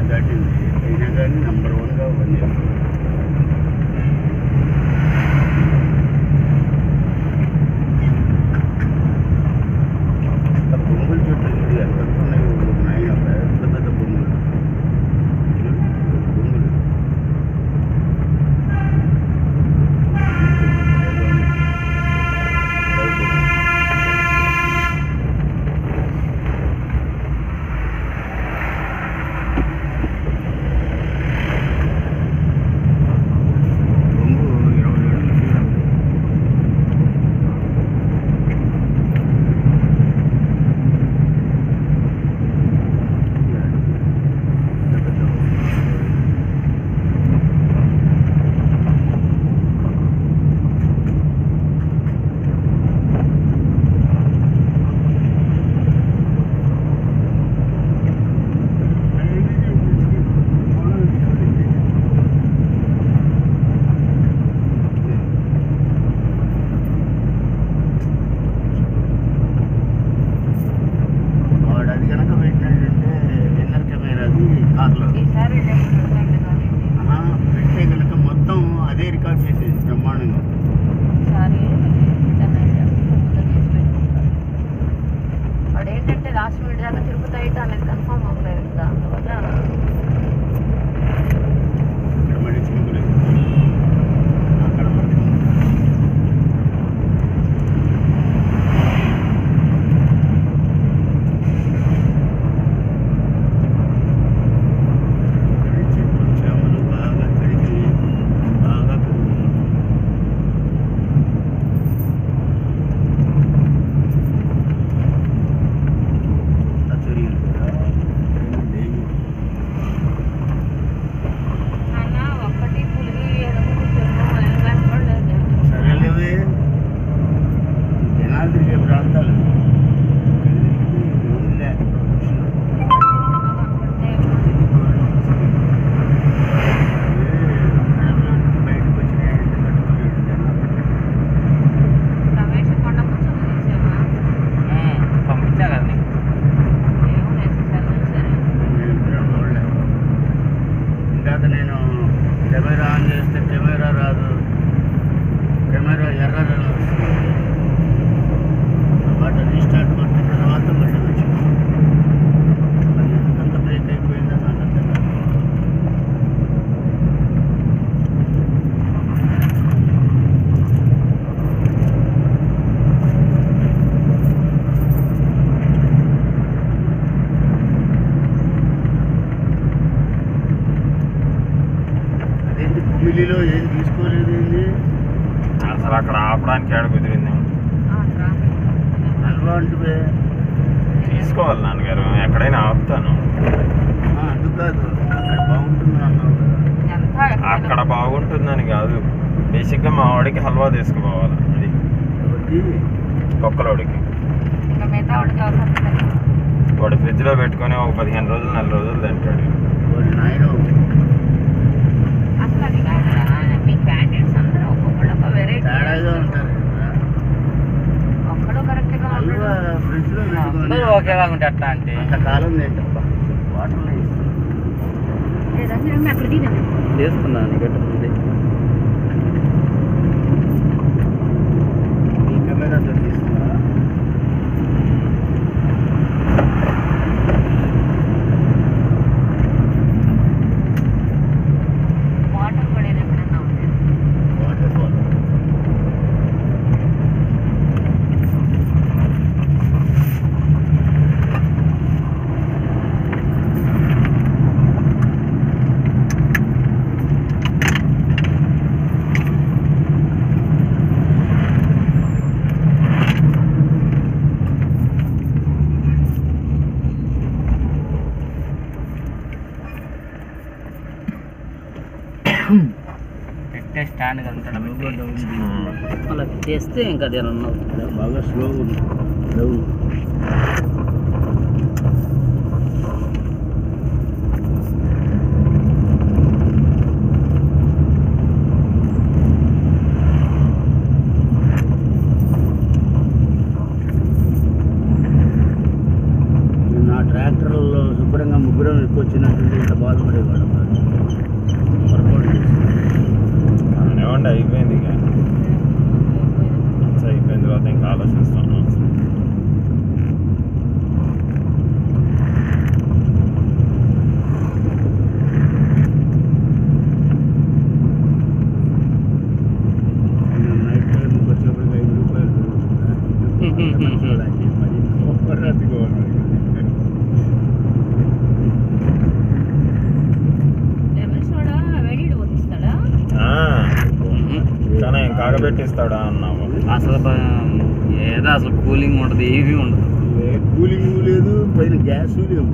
దాటింది అయినా కానీ నెంబర్ 1గా పనిచేస్తుంది. బొంగులు చెట్లు చూడు ఎంత ఉన్నాయి నాయన, పెద్ద పెద్ద బొంగులు బొంగులు పెట్టే కనుక మొత్తం అదే రికార్డ్ చేసేది బ్రహ్మాండంగా. అదేంటంటే లాస్ట్ మినిట్ దాకా తిరుపతి అయితే అనేది కన్ఫర్మ్ అవ్వలేదు కదా, అందువల్ల ఇక్కడ మళ్ళీ చినుకులు అక్కడ తిరిగే ప్రాంతాలు బయటకు వచ్చినాయంటే కట్టుకోలేదు జనాలు. పంపించా కదా నీకు. ఇందాక నేను కెమెరా ఆన్ చేస్తే కెమెరా రాదు, కెమెరా ఎర్రగా వస్తుంది. వాటర్ రీస్టార్ట్ కొట్టిన తర్వాత మళ్ళీ వచ్చింది. మరి ఎందుకంత బ్రేక్ అయిపోయిందో నాకు అర్థం కాదు. అదేంటి కుమిలిలో ఏం తీసుకోలేదు ఏంది అసలు అక్కడ ఆపడానికి ఏడ కుదిరింది. అలవాటువే తీసుకోవాలి నాన్నగారు, ఎక్కడైనా ఆపుతాను. అందుకు కాదు అక్కడ బాగుంటుంది అన్నావు కదా. అక్కడ బాగుంటుందని కాదు, బేసిక్గా మా వాడికి హల్వా తీసుకుపోవాలి. అది ఎవరికి? కుక్కలోడికి. వాడు ఫ్రిడ్జ్లో పెట్టుకొని ఒక 15 రోజులు 4 రోజులు తింటాడు. వాడి నాయన తేడాగా ఉంటారు హల్వా ఫ్రిడ్జ్లో పెట్టుకొని ఒకేలా ఉంటే అట్లా అంటే అంతకాలం తింటప్ప వాటర్లో తీసుకున్నాను కట్టుకుంది. ఈ కెమెరాతో తీసుకున్నా. వాటర్ ఫాల్ పెట్టే స్టాండ్ ఉంటాడు అలా చేస్తే ఇంకా అది ఉన్నావు బాగా స్లోగా ఉంది డౌన్. నా ట్రాక్టర్లో శుభ్రంగా ముగ్గురం ఎక్కువ వచ్చినట్టు అంటే ఇంత బాధపడేవాడు పొరపాటు చేసి. ఏమంటే అయిపోయింది ఇక అయిపోయిన తర్వాత ఇంకా ఆలోచిస్తాను. నైట్ టైంకి వచ్చేప్పటికి 5 రూపాయలు లెమన్ సోడా వేడి పోతిస్తాడా? కానీ కాగబెట్టిస్తాడా అన్నాము. అసలు ఏదో అసలు కూలింగ్ ఉండదు, ఏమీ ఉండదు. కూలింగ్ లేదు, పైన గ్యాస్ లేవు,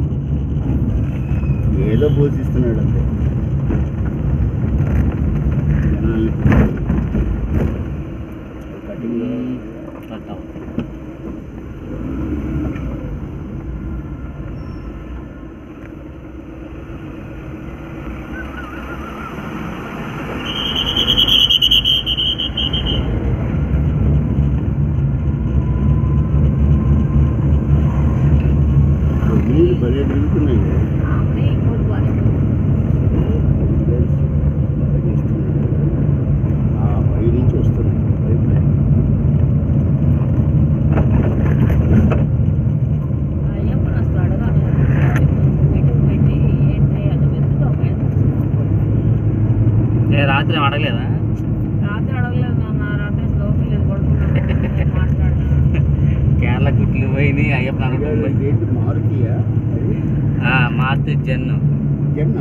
ఏదో పోషిస్తున్నాడు అంతే జనాల్ని. కటింగ్ కట్టావు నీళ్ళు భలే తిరుగుతున్నాయి. అవునే ఇంకోటి బాగా పై నుంచి వస్తున్నాయి పైప్ లైన్. అయ్యప్పని అసలు అడగాలి మీటింగ్ పెట్టి ఏంటి అది వెతుకుతాం. రాత్రి అడగలేదా? రాత్రి అడగలేదు నాన్న, రాత్రి స్లోకి లేదు పడుకున్నాను మాట్లాడాను. కేరళ గుట్లు పోయినాయి, అయ్యప్ప నరకం పోయి. ఏంటి మారుతీయా మార్చి జన్ను జన్న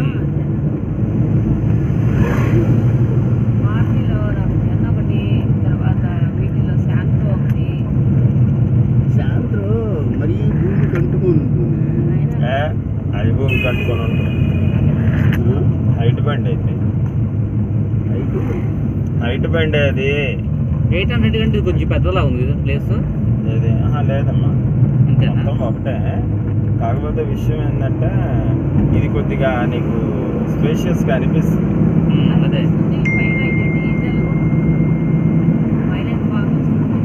మార్చిలో జన్న ఒకటి, తర్వాత వీటిలో శాంతో ఒకటి. సాయంత్రం మరీ భూమి కంటుకొని ఉంటుంది. అది భూమి కట్టుకొని ఉంటుంది. హైట్ బండి అయితే హైట్ బండి అది 800 కంటే కొంచెం పెద్దలా ఉంది కదా ప్లేస్. ఏది లేదమ్మా, అంతేనా? మొత్తం ఒకటే. కాకపోతే విషయం ఏంటంటే ఇది కొద్దిగా నీకు స్పేషియస్గా అనిపిస్తుంది. అదే పైగా ఇది డీజిల్ మైలేజ్ బాగా వస్తుంది.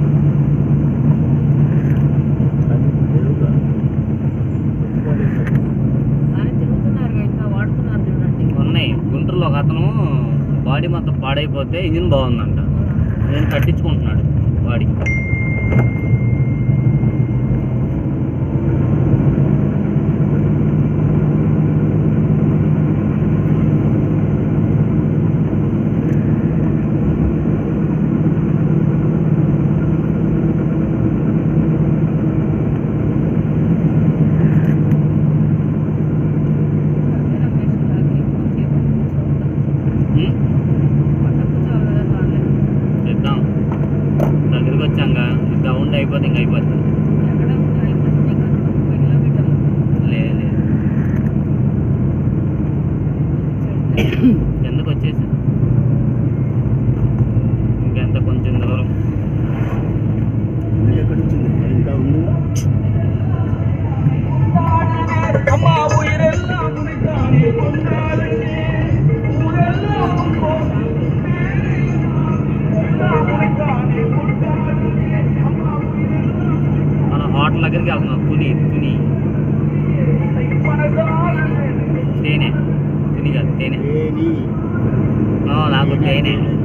కానీ తిరుగుతున్నారు ఇంకా వాడుతున్నారు చూడండి. ఉన్నాయి. గుంటూరులో ఒక అతను బాడీ మొత్తం పాడైపోతే ఇంజిన్ బాగుందంట, నేను తట్టించుకుంటున్నాడు బాడీ. చేద్దాం, దగ్గరికి వచ్చాక గ్రౌండ్ అయిపోతే ఇంక అయిపోతుంది. లేదు కిందకు వచ్చేసి ఇంకెంత కొంచెం దూరం. ఎక్కడ వచ్చింది ఇంకా ఉంది. మన హోటల్ దగ్గరికి వెళ్తున్నాం. తుని తేనె, తుని కాదు తేనె. నాకు తేనె.